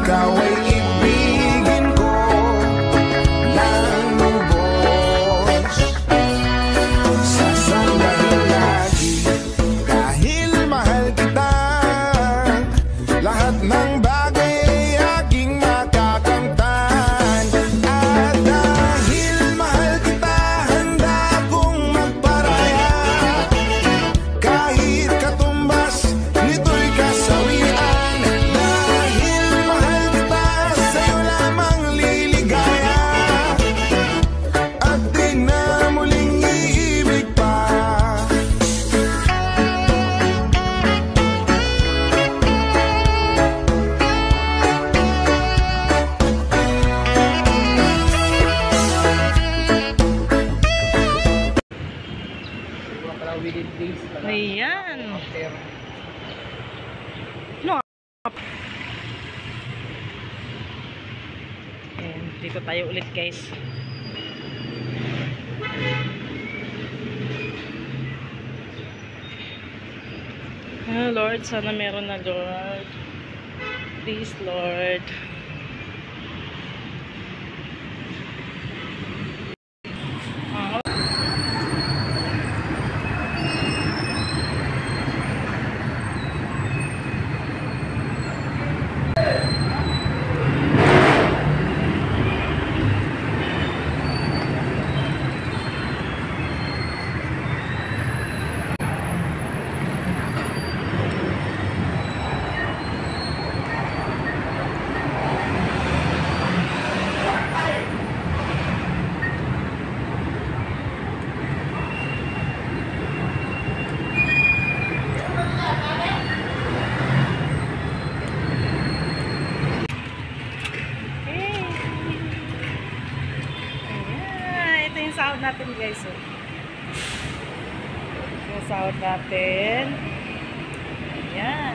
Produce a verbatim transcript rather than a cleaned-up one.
ikaw ay ibigin ko ng lubos. Sasandahin lagi dahil mahal kita. Lahat ng bagay ay aking makakamtan. At dahil mahal kita, handa kong magparaya. Kahit katumbas, nito'y kasawian. Dahil mahal kita, sa'yo lamang liligaya. At di na muling iibig pa. Ayan. No. Ayan, dito tayo ulit guys. Ah, Lord, sana meron na Lord. Please Lord. Yung sahod natin guys, oh. Yung sahod natin. Ayan.